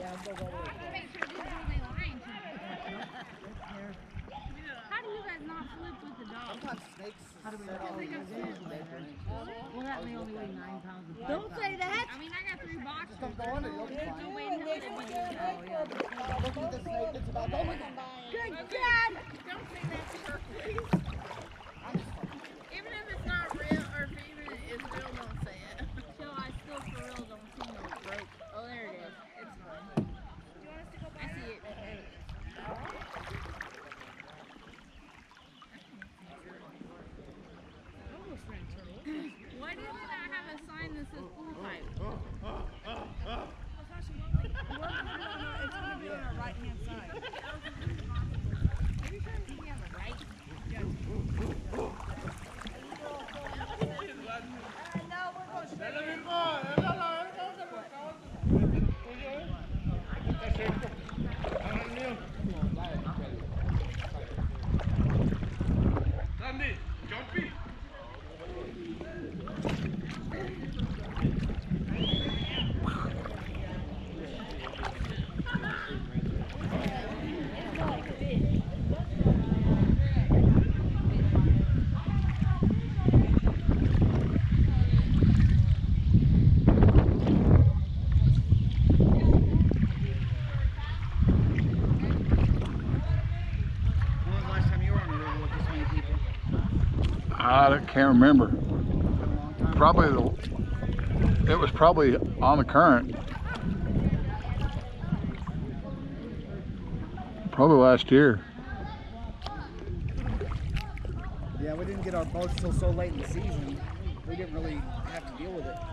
How do you guys not flip with the dog? Sometimes snakes. How do we know? Well, that may only weigh 9 pounds. Don't say that. I mean, I got 3 boxes. Don't go in it, you'll be fine. Look Look at the snake, it's about to Good God. Don't say that to her, please. Even if it's not real, or if even it is real, don't say it. So I still for real don't see no broke. Oh, there it is. It's fine. I see it. Why didn't I have a sign that says pool pipe? It's going to be on our right-hand side. Are you trying to take me on the right? Randy, jumpy. I can't remember. It was probably on the current. Probably last year. Yeah, we didn't get our boats till so late in the season. We didn't really have to deal with it.